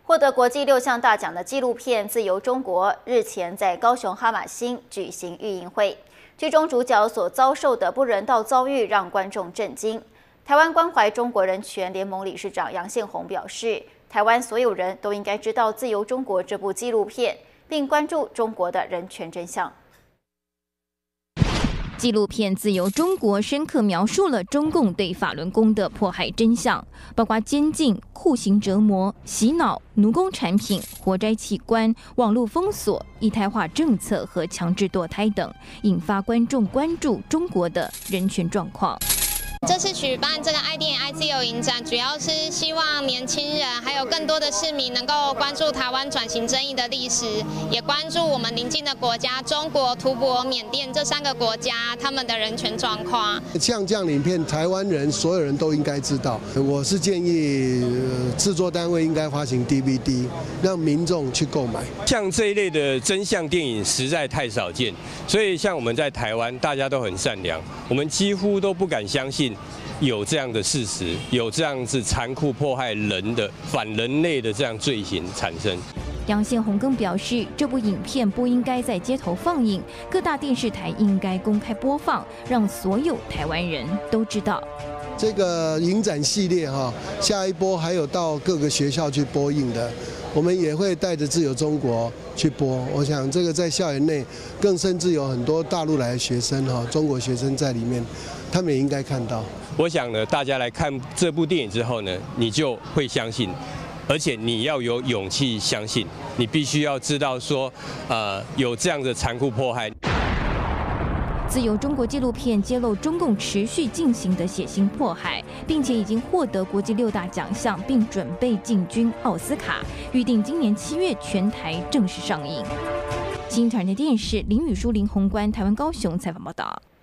获得国际6项大奖的纪录片《自由中国》日前在高雄哈马星举行预映会，剧中主角所遭受的不人道遭遇让观众震惊。台湾关怀中国人权联盟理事长杨宪宏表示，台湾所有人都应该知道《自由中国》这部纪录片，并关注中国的人权真相。 纪录片《自由中国》深刻描述了中共对法轮功的迫害真相，包括监禁、酷刑折磨、洗脑、奴工产品、活摘器官、网络封锁、一胎化政策和强制堕胎等，引发观众关注中国的人权状况。 这次举办这个爱电影爱自由影展，主要是希望年轻人还有更多的市民能够关注台湾转型正义的历史，也关注我们邻近的国家中国、吐蕃、缅甸这3个国家他们的人权状况。 像这样的影片，台湾人所有人都应该知道。我是建议制作单位应该发行 DVD， 让民众去购买。 像这一类的真相电影实在太少见，所以像我们在台湾，大家都很善良，我们几乎都不敢相信。 有这样的事实，有这样子残酷迫害人的反人类的这样罪行产生。 杨宪宏更表示，这部影片不应该在街头放映，各大电视台应该公开播放，让所有台湾人都知道。 这个影展系列下一波还有到各个学校去播映的，我们也会带着自由中国去播。我想这个在校园内，更甚至有很多大陆来的学生中国学生在里面，他们也应该看到。 我想呢，大家来看这部电影之后呢，你就会相信，而且你要有勇气相信，你必须要知道说，有这样的残酷迫害。 自由中国纪录片揭露中共持续进行的血腥迫害，并且已经获得国际6大奖项，并准备进军奥斯卡，预定今年7月全台正式上映。新唐人电视林宇书、林宏观，台湾高雄采访报道。